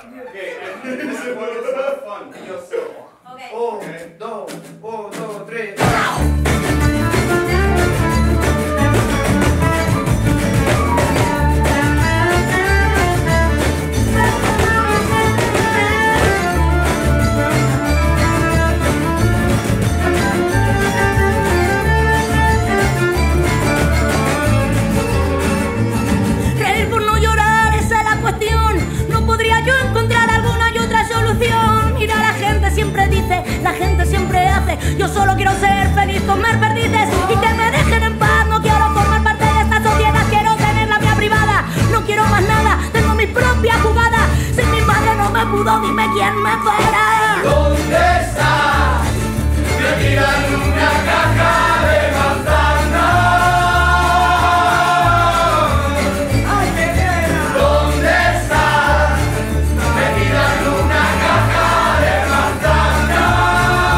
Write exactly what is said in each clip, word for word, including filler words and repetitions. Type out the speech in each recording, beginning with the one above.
Okay, and this is what it's not fun. Yo solo. Okay. Un, dos, un, dos, tres. Reír por no llorar, esa es la cuestión. No podría yo encontrar alguna y otra solución. Mira, la gente siempre dice, la gente siempre hace. Yo solo quiero ser feliz, comer perdices y que me dejen en paz. No quiero formar parte de esta sociedad, quiero tener la mía privada. No quiero más nada, tengo mis propias jugadas. Si mi madre no me pudo, dime quién me espera. ¿Dónde estás? Metida en una caja de manzana. ¡Ay, qué pena! ¿Dónde estás? Metida en una caja de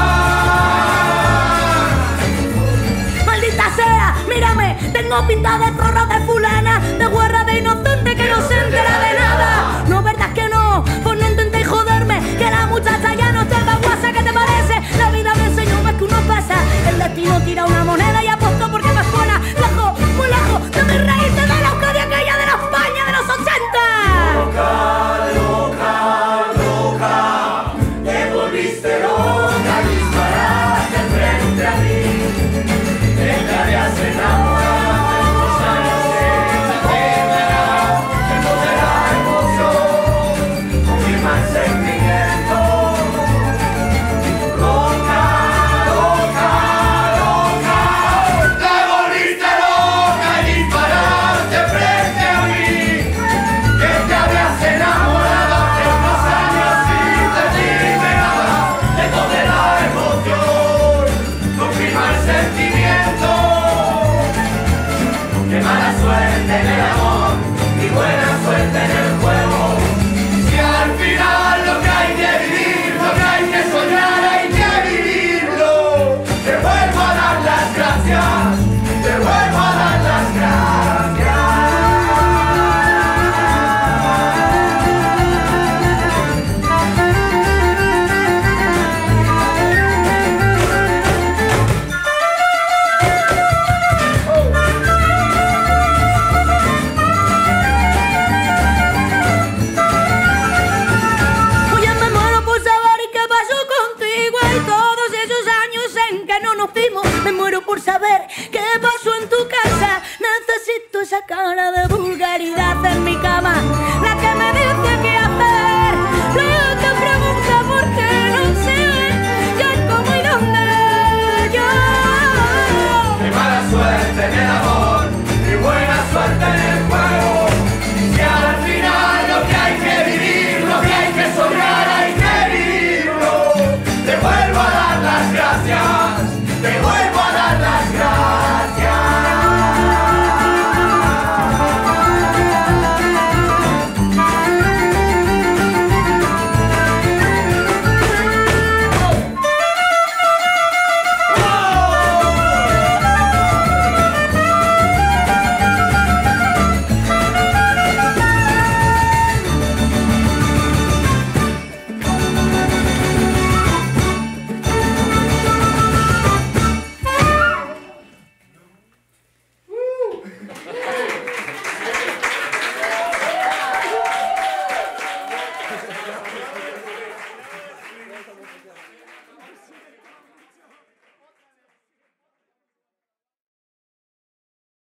manzana. Maldita sea, mírame, tengo pinta de